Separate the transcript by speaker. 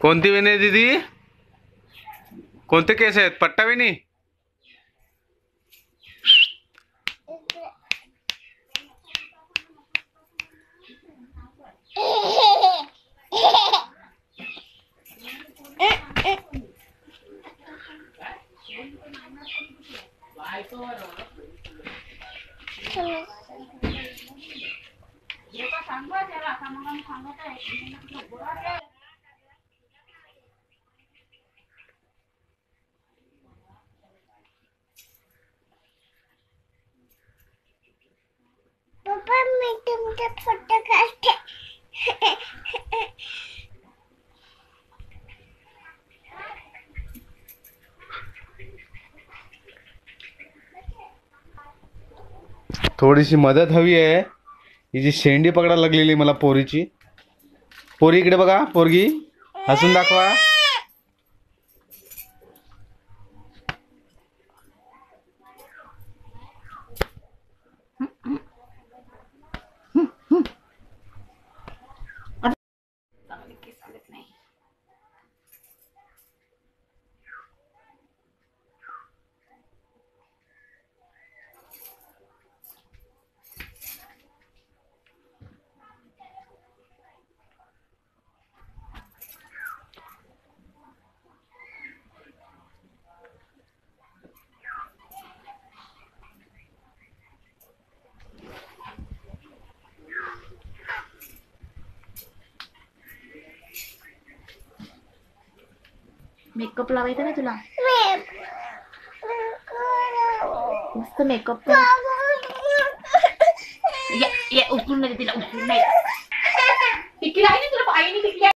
Speaker 1: कोणती वेणी आहे दीदी? कोणते केस आहेत? पट्टा वेणी?
Speaker 2: पप्पा मी तुमचा फोटो काढते.
Speaker 1: थोडीशी मदत हवी आहे. ही जी शेंडी पकडायला लागलेली मला पोरीची. पोरी इकडे बघा. पोरगी हसून दाखवा.
Speaker 3: मेकअप लावायचा ना तुला? मस्त मेकअप. उचलून नाही तिला, उचलून नाही. टिकली आहे ना तुला? पायीने टिकली.